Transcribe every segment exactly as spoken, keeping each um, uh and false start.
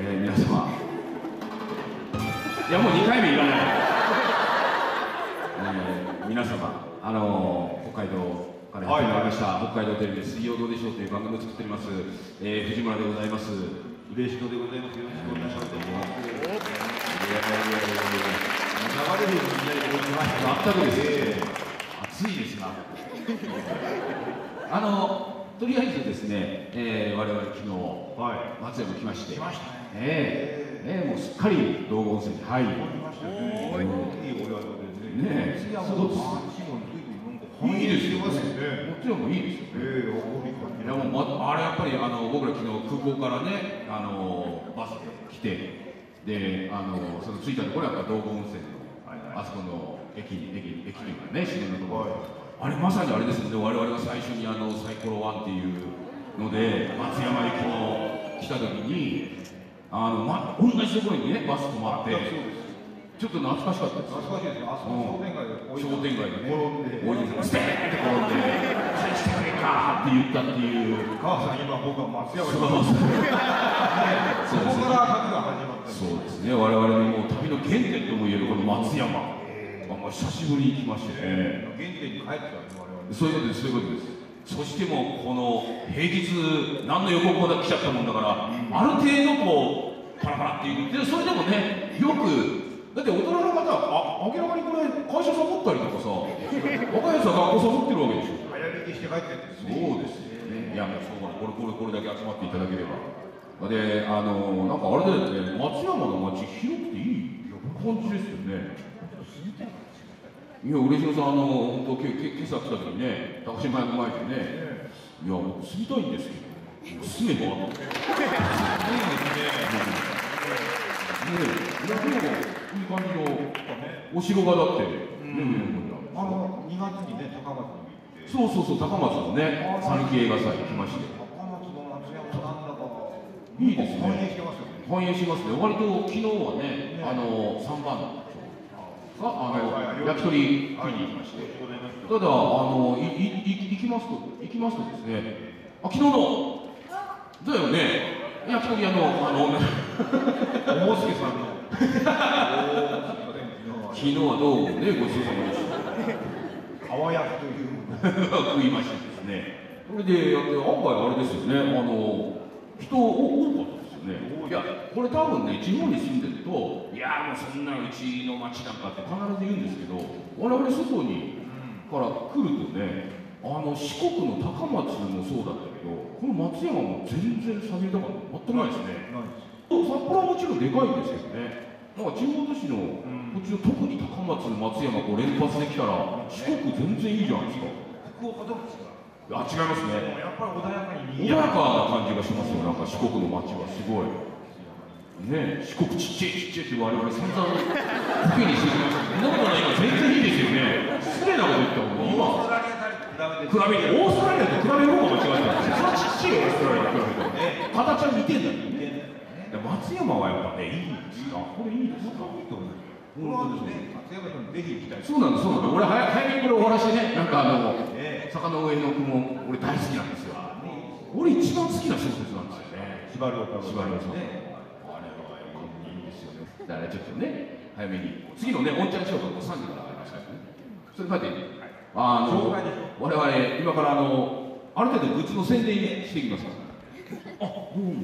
えー、皆様、いやもうにかいめいらない、えー、皆様、あのー、北海道からやってまいりました、はい、北海道テレビで水曜どうでしょうという番組を作っております、えー、藤村でございます。 嬉しいでございます。よろしくお願いします。いやいやいやいや、流れるみたいに思いました。 全くですね、暑いですが、あのとりあえずですね、えー、我々昨日、はい、松山来まして、来ましたね。えー、えー、もうすっかり道後温泉に入り、入りましたね。いいお宿でね。ねえ、いやもういいですよね。もちろんいいですよね。ええ、いやもうあれやっぱりあの僕ら昨日空港からね、あのバスで来て。で、あのその着いたところはやっぱ道後温泉のあそこの駅に駅駅というかね、市電のところ、あれまさにあれですよね。我々が最初にあのサイコロワンっていうので松山駅の来た時にあのま同じところにねバス止まって、ちょっと懐かしかったです。 懐かしいですね。あそこ商店街で商店街でね転んで、 降りてステーンって転んで返してくれかって言ったっていう。 母さん今僕は松山に。そこそうから旅が始まった。 そうですね。我々のもう旅の原点ともいえるこの松山、まあ久しぶりに来ましてね。 原点に帰ってたんです我々。 そういうことです。そういうことです。そしてもこの平日何の予告もなく来ちゃったもんだから、ある程度こうパラパラっていうで、それでもねよく。だって大人の方はあ明らかにこれ会社サボったりとかさ、若いやつは学校サボってるわけでしょ。 早引きして帰ってるんですね。 そうですよね。いやもうそうこれこれこれだけ集まっていただければ。で、あのなんかあれだよね、松山の街広くていい感じですよね。いや嬉野さん、あの本当けけ今朝来た時にね、高島屋の前でね、いや僕住みたいんですけど、住めばあって。いいですね。ねえ、いやでもいい感じのお城がだって、 あのにがつにね高松に行って、 そうそうそう高松のね讃岐映画祭行きまして、 高松の松山なんだかいいですね。 反映してますよね。 反映しますね。割と昨日はね、あの三番のがあの焼き鳥食いに行きまして、ただあのいい行きますと行きますとですね、あ昨日のだよね。焼き鳥屋のあの大助さんの昨日はどうもねごちそうさまでした。 川焼きという食いましてですね。それで案外あれですよね。あの人多かったですよね。いやこれ多分ね地方に住んでるといやもうそんなうちの町なんかって必ず言うんですけど、我々外にから来るとね。あの四国の高松もそうだったけど、この松山も全然下げたから全くないですね。札幌はもちろんでかいんですけどね。なんか地方都市のこっちの特に高松、松山こう連発できたら四国全然いいじゃないですか。 福岡とも違う。 あ、違いますね。 やっぱり穏やかに穏やかな感じがしますよ。なんか四国の街はすごい。ね、四国ちっちゃいちっちゃいって我々散々コピーにしてきましたけど、そんなことないから全然いいですよね。失礼なこと言ったもん今。比べてオーストラリアと比べる方が間違えたんですよ。それはちっちゃいオーストラリアと比べて形は似てんだけどね。松山はやっぱねいいんですか。これいいですか。本当ですね。松山さんぜひ行きたい。そうなんです、そうなんです。俺早早めにこれ終わらしてね、なんかあの坂の上の雲俺大好きなんですよ。俺一番好きな小説なんですよね。 司馬遼太郎。 司馬遼太郎。あれはいいんですよね。だからちょっとね早めに次のねオンチャンショーがさんじからありますからね。それ書いて。あの我々今からあのある程度グッズの宣伝していきますから。あ、どうも。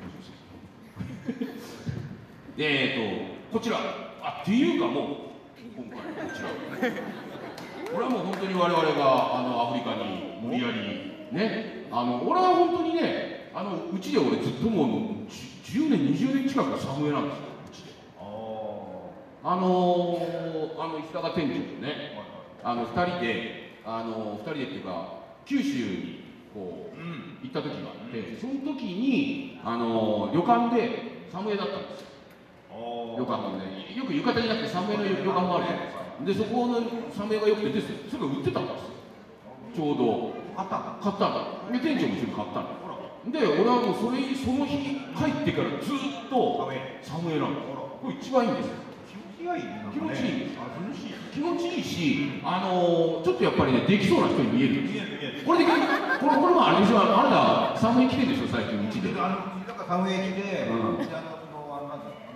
でえっとこちらあっていうかもう今回こちらこれはもう本当に我々があのアフリカに無理やりね、あの俺は本当にねあのうちで俺ずっともうじゅうねんにじゅうねん近くサムエなんですようちで。あのあの石坂店長とねあのふたりであのふたりでっていうか九州にこう、うん、行った時があって、その時にあの旅館でサムエだったんですよ。旅館がねよく浴衣じゃなくてサムエの旅館もあるじゃないですか。でそこのサムエがよくてですそれが売ってたんですよ。ちょうど買ったんだ買ったんだで店長も一緒に買ったんだで俺はもうそれその日帰ってからずっとサムエなんだ。これ一番いいんですよ。気持ちいい気持ちいいし、あのー、ちょっとやっぱりねできそうな人に見えるんですよ。これでこれこれもあれでしょ、あなたサムエ来てるでしょ最近うちで。 なんかサムエ来て、うん、あの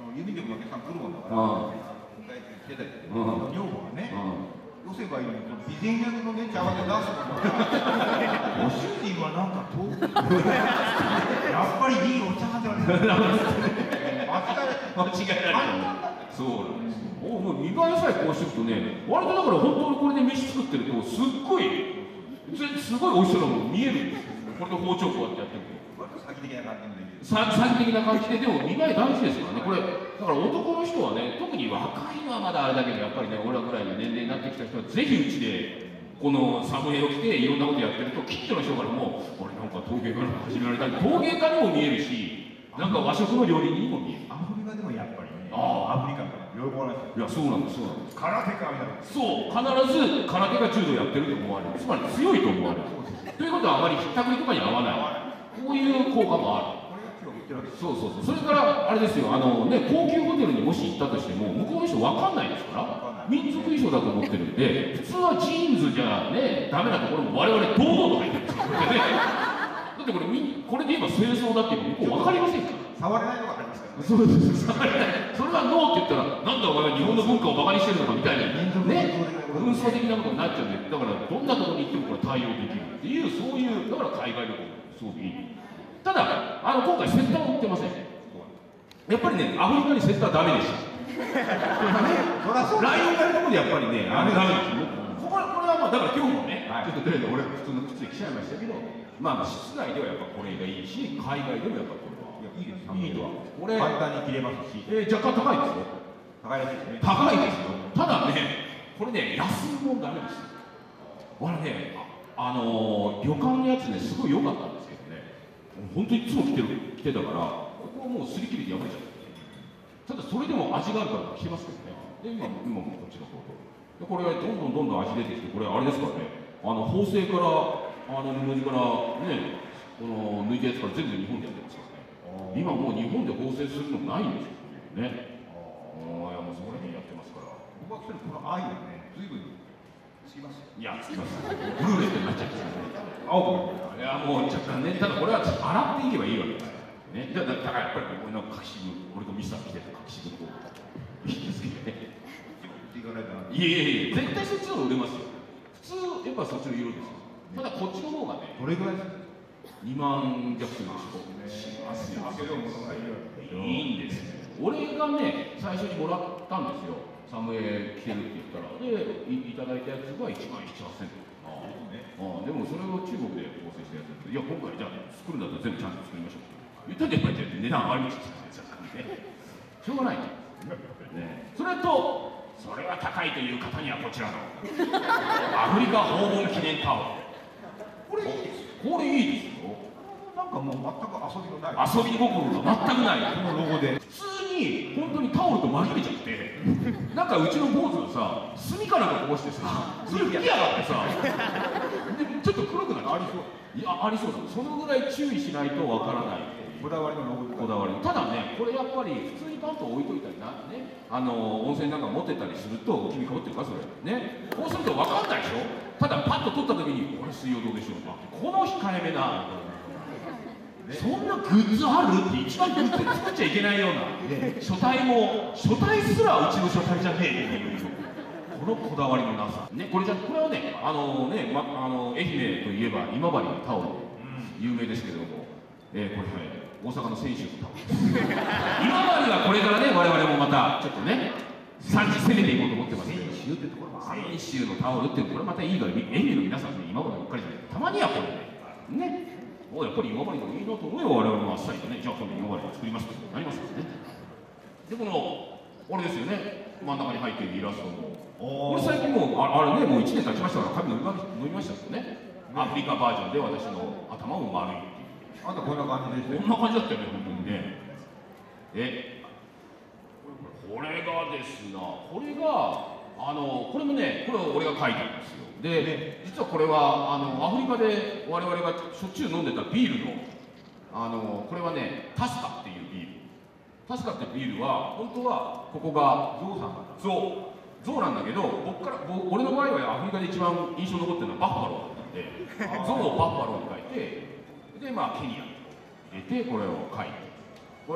郵便局のお客さん来るもんだから迎えて来てたりして女房がね寄せばいいのに備前役のね茶碗で出すもんだからご主人はなんか遠くやっぱりいいお茶碗ではね間違えられたそうなんですよ。もう見栄えさえこうしてるとね割とだから本当にこれで飯作ってるとすっごいすごい美味しそうなもの見えるんですよ。これで包丁こうやってやってると割と詐欺的な感じもできる詐欺的な感じででも見栄え大事ですからね。これだから男の人はね特に若いのはまだあれだけどやっぱりね俺らぐらいの年齢になってきた人はぜひうちでこのサムネを着ていろんなことやってると近所の人からも俺なんか陶芸家に始められたり陶芸家にも見えるしなんか和食の料理人にも見える。 アフリカでもやっぱりねあアフリカから喜ばれていやそうなんですそうなんです空手家みたいなそう必ず空手が柔道やってると思われるつまり強いと思われるということはあまりひったくりとかに合わないこういう効果もある。 これが今日言ってるわけですそうそうそうそれからあれですよあのね高級ホテルにもし行ったとしても向こうの人分かんないですから民族衣装だと思ってるんで普通はジーンズじゃねダメなところも我々堂々と入ってるんですよだってこれみこれで言えば清掃だっていうの向こう分かりませんから触れないのがありますからねそうです触れないそれはノーって言ったらなんだお前は日本の文化をバカにしてるのかみたいなね紛争的なことになっちゃうんでだからどんなところに行ってもこれ対応できるっていうそういうだから海外旅行すごくいい。ただあの今回セッターを売ってません。やっぱりねアフリカにセッターダメでした。ライオンがいるところでやっぱりねあれダメですよ。これこれはまあだから今日もね、はい、ちょっととりあえず俺普通の靴で来ちゃいましたけどまあ室内ではやっぱこれがいいし海外でもやっぱこれはいいですいいとはこれ簡単に切れますし、 えー、若干高いですよ。 高いですね。 高いですよ。ただねこれね安いもんダメですよ。俺ねあ、あのー、旅館のやつねすごい良かったんですけどね本当にいつも来てる来てたからここはもう擦り切れて破れちゃったただそれでも味があるから来てますけどねで今今もこっちの方とでこれがどんどんどんどん味出てきてこれあれですからねあの縫製からあの布地からねこの抜いたやつから全部日本でやってますからね今もう日本で縫製するのないんですよねああいやもうそこら辺やってますから僕はこの愛はね随分つきますよ。 いやつきますブルーレイってなっちゃうんですよね青くいやもう若干ねただこれは洗っていけばいいわけですねだからやっぱり俺の隠し部俺とミスター来てる隠し部といいですけどねいやいやいや絶対そっちの方が売れますよ普通やっぱそっちの色ですよただこっちの方がねどれぐらいですかにまん弱するでしょしますよいいんですよ俺がね最初にもらったんですよサムエ着てるって言ったらで い, いただいたやつがいちまんななせんえんああでもそれを中国で合成したやついや今回じゃあ作るんだったら全部ちゃんと作りましょう言ったんでやっぱり値段上がりましたねしょうがない、ね、それとそれは高いという方にはこちらのアフリカ訪問記念タオルこれいいですこれいいですよなんかもう全く遊びのない遊び心が全くないこのロゴで普通に本当にタオルと紛れちゃってなんかうちの坊主がさ炭かなんかこぼしてさそれ吹き上がってさでちょっと黒くなるありそういやありそうだそのぐらい注意しないとわからないこだわりのロゴこだわりただねこれやっぱり普通にパンと置いといたりなねあの温泉なんか持ってたりすると君かぶってるかそれねこうすると分かんないでしょただパッと取った時にこれ水曜どうでしょうかこの控えめなそんなグッズあるって一番グッズ作っちゃいけないような、ね、書体も書体すらうちの書体じゃねえっていうこのこだわりのなさねこれじゃこれはねあのね、ま、あの愛媛といえば今治のタオル有名ですけれども、えー、これはい大阪の泉州のタオル今治はこれからね我々もまたちょっとね産地攻めていこうと思ってますけど泉州ってところも泉州のタオルってこれまたいいから愛媛の皆さんね今治ばっかりじゃないたまにはこれねねもうやっぱり今治のいいなと思えば我々もあっさりとねじゃあ今度今治を作りますってなりますからねでこのあれですよね真ん中に入っているイラストもこれ最近もう あ, あれねもういちねん経ちましたから髪伸びま伸びましたけどねアフリカバージョンで私の頭も丸いっていうあんたこんな感じでこんな感じだったよね本当にねえこれがですなこれがあのこれもねこれを俺が書いたんですよで実はこれはあのアフリカで我々がしょっちゅう飲んでたビールのあのこれはねタスカっていうビールタスカってビールは本当はここがゾウさんだったそうゾウなんだけど僕から僕俺の場合はアフリカで一番印象に残ってるのはバッファローだったんでゾウをバッファローに書いてでまあケニアに入れてこれを書いてこれ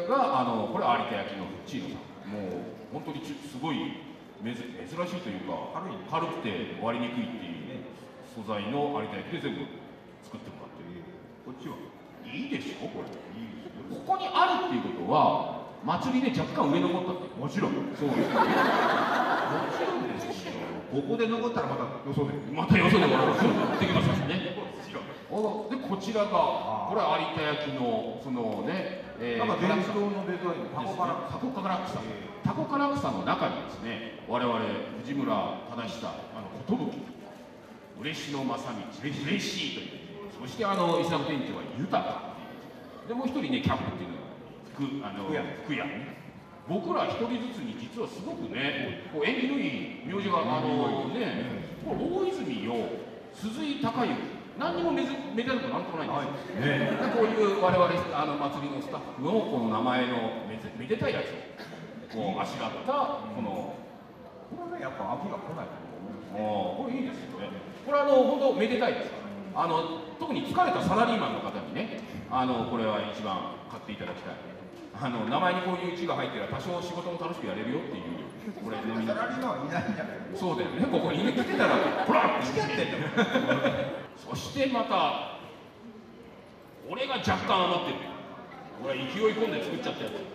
があのこれは有田焼のフッチーノさん。もう本当にちすごい珍珍しいというか軽い軽くて割りにくいっていう素材の有田焼で全部作ってもらってる。 こっちはいいでしょこれ。 いいですよ。 ここにあるっていうことは祭りで若干上残ったって。 もちろん。 そうですよね。もちろんですよ。 ここで残ったらまたよそで。 またよそでもらうできますよね。でこちらがこれは有田焼のそのね、えなんか伝統のデザインタコカラタコカラクサタコカラクサの中にですね、我々藤村忠久あの寿嬉野正道嬉しいという、そしてあの伊佐店長は豊かで、もう一人ねキャンプっていうのが福あの福屋僕ら一人ずつに実はすごくねこう縁起のいい名字があのね、これ大泉洋鈴井孝之何にもめずめでたくなんともないんですよ、ね、こういう我々あの祭りのスタッフのこの名前のめずめでたいやつをこうあしらったこのこれねやっぱ秋が来ないあこれいいですよね。これあの本当めでたいですから、あの特に疲れたサラリーマンの方にねあのこれは一番買っていただきたい。あの名前にこういう字が入ってれば多少仕事も楽しくやれるよっていうこれ飲みサラリーマンはいないんじゃない。 そうだよね、ここに来てたらほら来てってんだそしてまた俺が若干余ってる。俺は勢い込んで作っちゃったやつ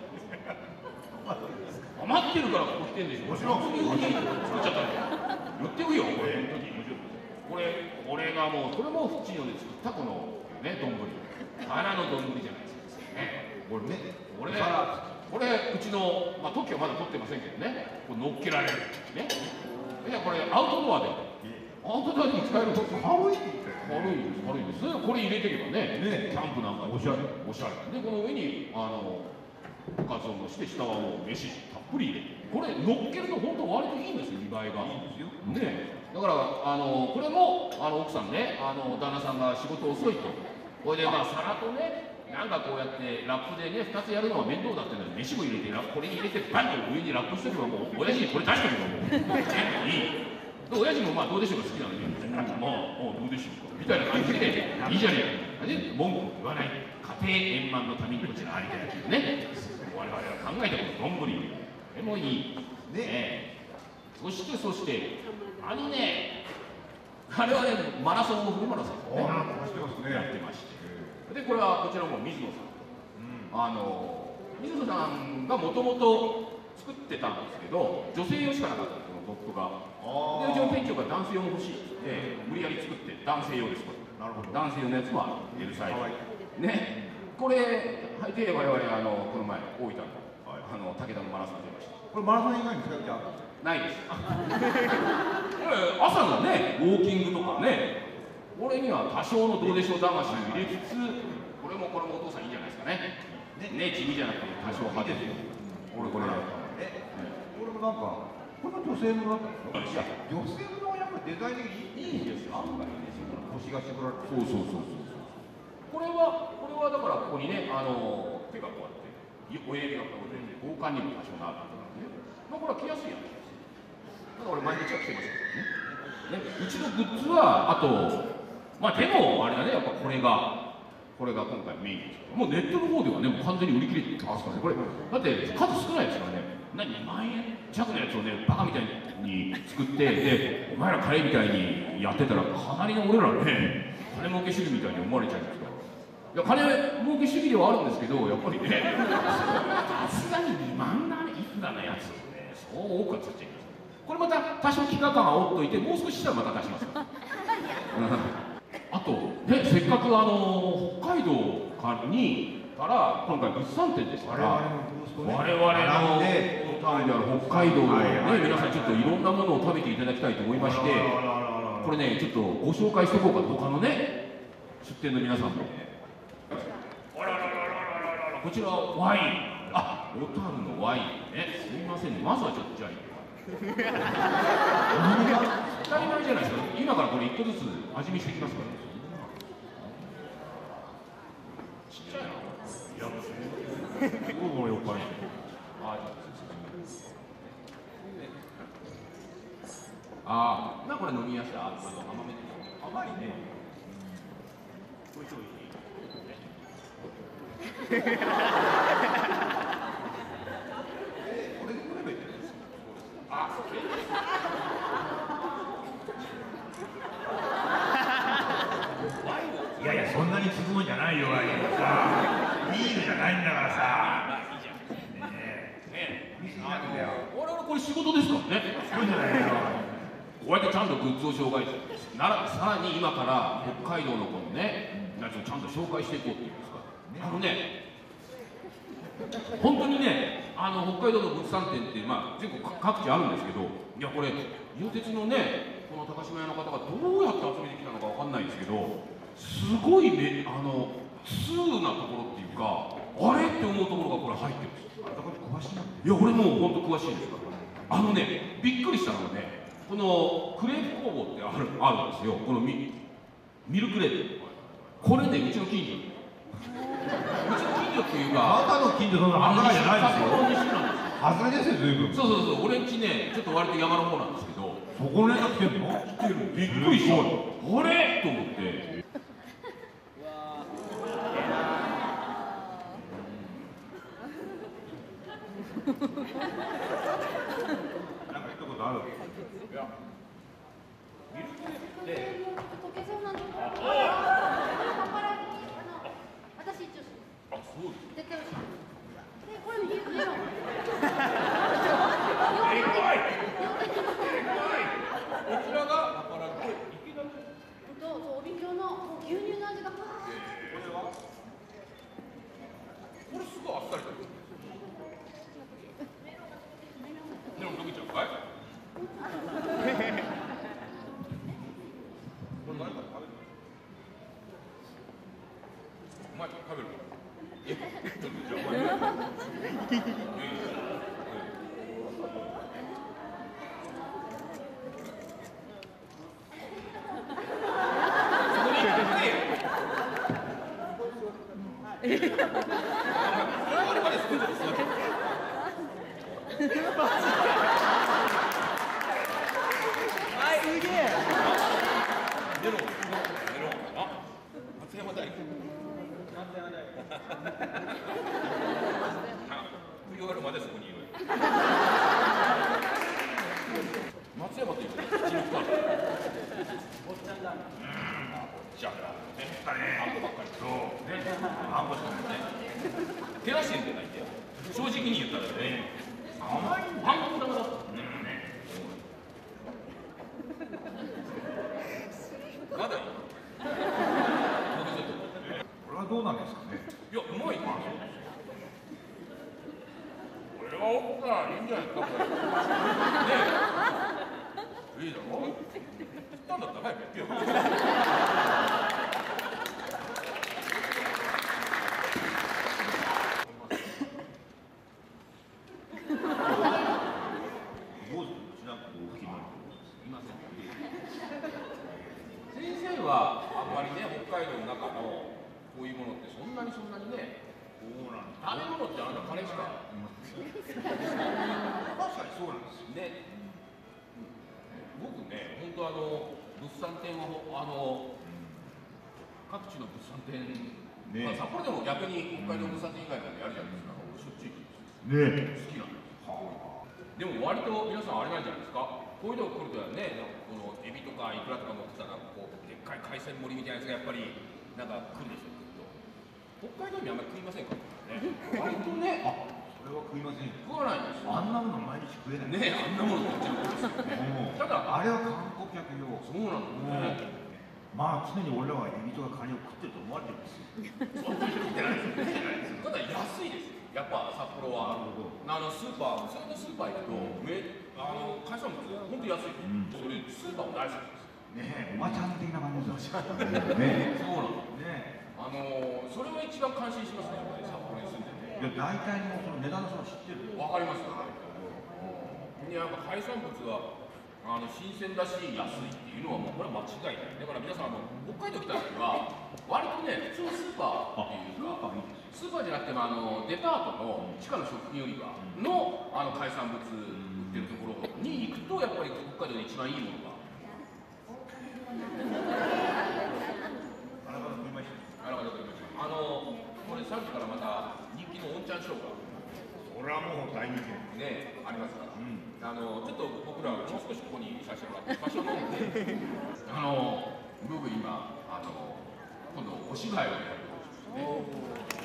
余ってるからここ来てんでしょ。もちろん作っちゃったんだよ。言ってくよこれ本当に。これこれがもうこれもフッチーノで作ったこのね丼花の丼じゃないですかね。これねこれこれうちのまあ特許はまだ取ってませんけどね、これ乗っけられるね。いやこれアウトドアでアウトドアに使えると軽い軽いです軽いです。これ入れてけばねキャンプなんかおしゃれおしゃれで、この上にあのおかずをのして下はもう飯たっぷり入れて、これ乗っけると本当割といいんですよ、見栄えが。いいですよね。だからあのこれもあの奥さんね、あの旦那さんが仕事遅いと、これでまあ皿とねなんかこうやってラップでねふたつやるのは面倒だっていうのに飯も入れてこれに入れてバンと上にラップしとけばもう親父にこれ出しとけばもう全部いい。で親父もまあどうでしょうか好きなのにまあもうどうでしょうかみたいな感じでいいじゃねえかで文句言わない家庭円満のためにこちらありたいけどね我々は考えたこと丼でもいいね。そしてそしてあのねあれはねマラソンをフルマラソンをねやってまして、でこれはこちらも水野さん、あの水野さんがもともと作ってたんですけど女性用しかなかったんですこのドットが。でうちの店長が男性用も欲しいって無理やり作って男性用ですこれ。なるほど。男性用のやつは L サイズね。これ履いて我々あのこの前大分のあの武田のマラソン出ました。 これマラソン以外に使うじゃん。 ないですこれ朝のねウォーキングとかね、これには多少のどうでしょう魂を入れつつ、これもこれもお父さんいいんじゃないですかね。ね地味じゃなくて多少派手で。俺これえこれもなんかこれも女性物だったんですよ。いや女性物はやっぱりデザイン的にいいんですよ。案外いいですよ。腰が絞られて。 そうそうそうそう。これはこれはだからここにねあの手がこうやって親指がこう出て防寒にも多少なるんで、まあこれは着やすいやん。だから俺毎日は着てますけどね。ねうちのグッズはあとまあでもあれだねやっぱこれがこれが今回メインです。もうネットの方ではねもう完全に売り切れてますからね。これだって数少ないですからね。にまんえん弱のやつをねバカみたいに作ってでお前らカレーみたいにやってたらかなりの俺らね金儲け主義みたいに思われちゃうんですから。いや金儲け主義ではあるんですけどやっぱりねさすがににまんいくらのやつをねそう多くは作っちゃいます。これまた多少期間感を折っといてもう少ししたらまた出しますからあとねせっかくあの北海道にから今回物産展ですから我々の北海道のね皆さんちょっといろんなものを食べていただきたいと思いまして、これねちょっとご紹介しておこうかと他のね出店の皆さんのこちらワイン、あ小樽のワインねすみませんねまずはちょっとじゃあ当たり前じゃないですか。今からこれいっこずつ味見していきますから。ちっちゃいな。いや、すごいもう酔っ払い。ああ、なんかこれ飲みやすい。あ、これ甘め。甘いね。これ超いい。 仕事ですからね。 そうじゃないか。 こうやってちゃんとグッズを紹介してならさらに今から北海道のこのねやつをちゃんと紹介していこうっていうんですか。あのね本当にねあの北海道の物産展ってまあ全国各地あるんですけど、いやこれ伊予鉄のねこの高島屋の方がどうやって集めてきたのかわかんないんですけど、すごいねあの通なところっていうかあれって思うところがこれ入ってるんです。 あ、だから詳しいな。 いや俺もう本当詳しいですから。あのねびっくりしたのがねこのクレープ工房ってあるあるんですよ。このミミルクレープこれねうちの近所うちの近所っていうかあなたの近所そんな繁華街じゃないですよ。 札幌西なんですよ。 外れですよ、随分。 そうそうそう、俺んちね、ちょっと割と山の方なんですけど、 そこのネタ来てんの？ 来てるのびっくりした。あれと思って。 なんか行ったことある？ いや、ミルクレープって溶けそうなの。パパラギあの私一応あ、そうです。 絶対美味しい。でこれメメロン。 でかい。こちらがパパラギ。池田の。 とそう帯状の牛乳の味が。これは。これすごいあっさりと。メロン溶けちゃうかい？これ誰か食べる？お前食べる？え、ちょっとじゃあお前。松山という口の深い。じゃあ、ね、あんこばっかり。そう、ね、あんこしかないね。照らしてんじゃないんだよ。正直に言ったらね。甘い。あんこ玉だった。まだいい。 これはどうなんですかね。 いや、うまい。これは奥さんいいんじゃないですか。これ。ねえ。いいだろ。言ったんだったら早く言ってよ。先生はあんまりね北海道の中のこういうものってそんなにそんなにね。食べ物ってあなたカレーしか。 確かにそうなんですよ。 ね。僕ね、本当あの物産展をあの各地の物産展、まあ札幌でも逆に北海道物産展以外でもやるじゃないですか。俺しょっちゅうね好きなんですよ。でも割と皆さんあれなんじゃないですか。こういうの来るとね、このエビとかイクラとか乗ってたらこうでっかい海鮮盛りみたいなやつがやっぱりなんか来るでしょ。北海道にあんまり食いませんかね。割とね、あ、 それは食いませんよ。 食わないんですよ。 あんなもの毎日食えない。 ね、あんなもの食っちゃうんですよね。ただあれは観光客用。 そうなのね。 まあ常に俺らはエビとかカニを食ってると思われてるんですよ。 そんなに食ってないですよね。ただ安いですよ。やっぱ札幌は。あのスーパー、普通のスーパー行くと、めあの海産物本当安い。それスーパーも大好きです。 ねえ、おばちゃん的な感じですよ。ね、 そうなの。 ね、 あのそれは一番感心しますね。札幌に住んでて。 いや大体のその値段のその知ってる。 わかりますよ。いややっぱ海産物はあの新鮮だし安いっていうのはもうこれは間違いない。だから皆さんあの北海道来た時は割とね普通のスーパーっていうかスーパーじゃなくてもあのデパートの地下の食品売り場のあの海産物売ってるところに行くとやっぱり北海道で一番いいものが。あのこれさっきからまた人気の温ちゃん紹介。 これはもう大人気ねありますから、うん、あのちょっと僕らもう少しここにいさせてもらって場所を飲んであの僕今あの今度お芝居をやること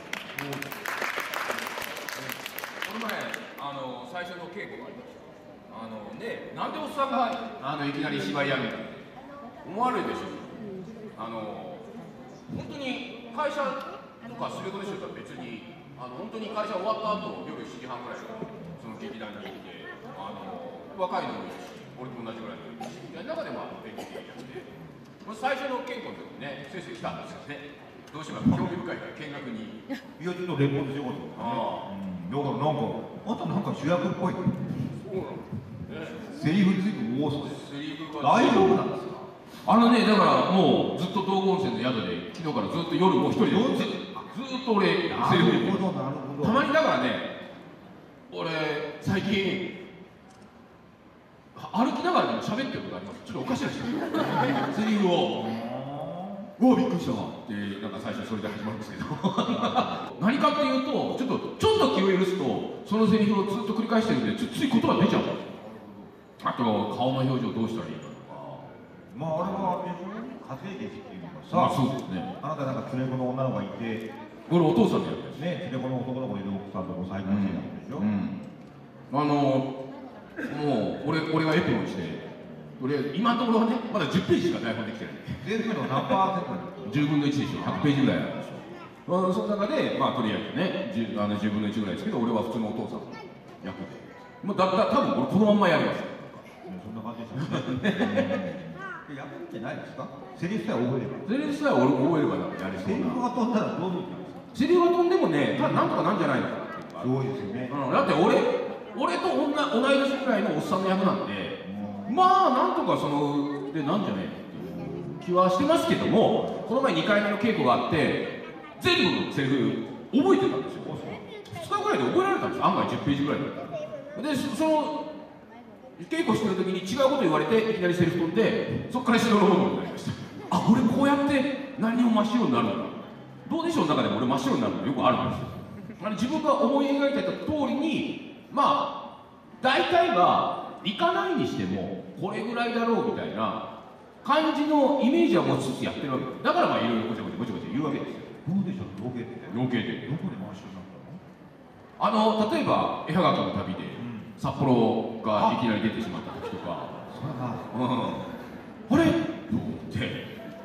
ですね。この前あの最初の稽古がありました。 あのね、なんでおっさんがあのいきなり芝居やめるって思われるでしょ。あの本当に会社とか仕事でしょったら別にあの本当に会社終わった後夜しちじはんぐらいからその劇団に行ってあの若いのもいるし俺と同じぐらいのいるしいや中でも勉強でやって最初の稽古の時にね先生来たんですよね。どうしても興味深いから見学に。 いやちょっとレポート仕事とかね。だからなんかあとなんか主役っぽい。 そうなの。 セリフについて多そうです。 セリフが大丈夫なんですか。 あのねだからもうずっと道後温泉の宿で昨日からずっと夜もう一人でずずっと俺セリフでたまにだからね俺最近歩きながらでも喋ってることあります。ちょっとおかしな人セリフをおおびっくりしたわってなんか最初それで始まるんですけど何かっていうとちょっとちょっと気を許すとそのセリフをずっと繰り返してるんでつつい言葉出ちゃう。あと顔の表情どうしたらいいかとか。 まああれは家庭劇っていうのがさ、 まあそうですね。 あなたなんか連れ子の女の子がいて俺お父さんでやるんですね、連れ子の男の子いる奥さんとご再婚してたんでしょ。 あのもう俺俺がエプロンして俺今のところはねまだじゅっページしか台本できてない。 全部の何パーセントじゅうぶんのいちでしょ。ひゃくページぐらいあるでしょ。あのその中でまあとりあえずね 10, あのじゅうぶんのいちぐらいですけど俺は普通のお父さんの役でもうだったら多分俺このまんまやります。 そんな感じでしたね。やってないですか。セリフさえ覚えれば。 セリフさえ俺覚えればやれそうな。 セリフが飛んだらどうするんですか。 セリフが飛んでもねただなんとかなんじゃないのかっていうそうですよね。 うん、だって俺俺と同同い年くらいのおっさんの役なんでまあなんとかそのでなんじゃねえっていう気はしてますけどもこの前にかいめの稽古があって全部のセリフ覚えてたんですよ。ふつかぐらいで覚えられたんですよ。案外じゅっページぐらいだったでその稽古してる時に違うこと言われていきなりセリフ飛んでそこから白のものになりました。あ俺こうやって何も真っ白になるんだどうでしょうの中でも俺真っ白になるのよくあるんですよ。あの自分が思い描いてた通りにまあ大体は行かないにしてもこれぐらいだろうみたいな感じのイメージは持ちつつやってるわけです。だからまあいろいろごちゃごちゃごちゃごちゃ言うわけですよ。 どうでしょう。ロケってロケでどこで回しになったあの例えば絵はがきの旅で、うん、札幌がいきなり出てしまった時とかそれが、 うん、あれと思って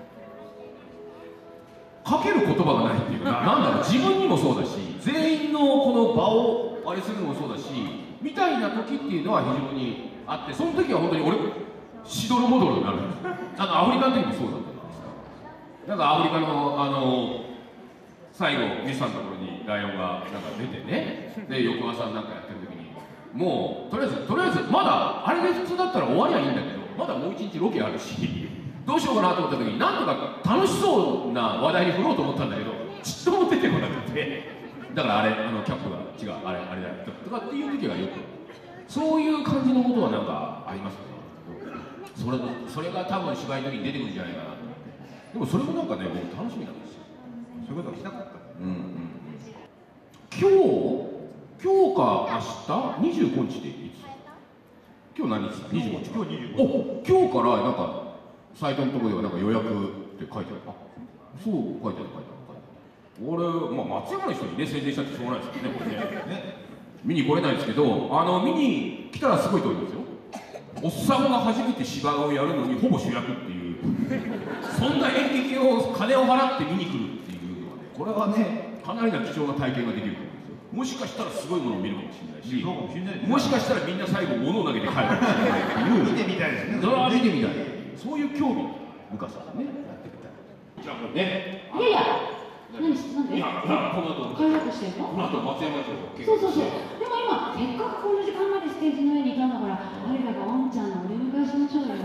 かける言葉がないっていうかなんだろう自分にもそうだし全員のこの場をあれするのもそうだしみたいな時っていうのは非常にあってその時は本当に俺しどろもどろになるんですよ。あのアフリカの時もそうだったんですか。なんかアフリカのあの最後ミスさんのところにライオンがなんか出てねで翌朝なんかやってる時にもうとりあえずとりあえずまだあれで普通だったら終わりゃいいんだけどまだもう一日ロケあるしどうしようかなと思った時になんとか楽しそうな話題に振ろうと思ったんだけどちっとも出てこなくてだからあれあのキャップが違うあれあれだとかっていう時がよくそういう感じのことはなんかありますね。それそれが多分芝居の時に出てくるんじゃないかなと思ってでもそれもなんかね僕楽しみなんですよ。 そういうことがしたかった。 うんうん、今日今日か明日にじゅうごにちでいつ今日何日にじゅうごにち今日にじゅうごにちお今日からなんかサイトのところではなんか予約って書いてある。あそう書いてある書いてある俺、まあ、松山の人にね宣伝したってしょうがないですよねこれねね見に来れないですけどあの見に来たらすごいと思いますよ。おっさんが初めて芝居をやるのにほぼ主役っていうそんな演劇を金を払って見に来るっていうのはねこれはねかなりな貴重な体験ができると思うんですよ。もしかしたらすごいものを見るかもしれないしもしかしたらみんな最後物を投げて帰るかもしれないっていう見てみたいですね。 それは見てみたいそういう興味深さがねやってみたい。じゃあもうねいやいや何なんでいやこの後帰ろうとしてんの。 この後松山城そうそうそうでも今せっかくこの時間までステージの上にいたんだからあれらがおんちゃんのお出迎えしましょうよ。い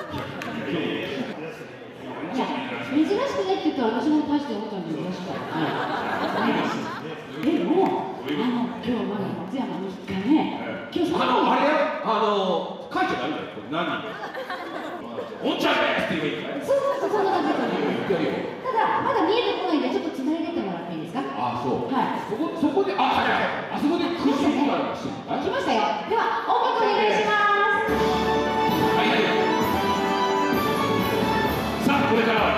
や珍しくねって言ったら私も大しておんちゃんに珍しくないですでもあの今日まだ松山の人ね今日あのあれあの書いちゃダメだよこれ何おんちゃんでって言えばいいんだよ。 そうそうそうそんな感じですただまだ見えてこないんでちょっとつないでってもらっていいですか。 あそうはいそこそこであはいはいあそこで空中にありまし来ましたよ。では音楽お願いします。 はいはいさあこれからは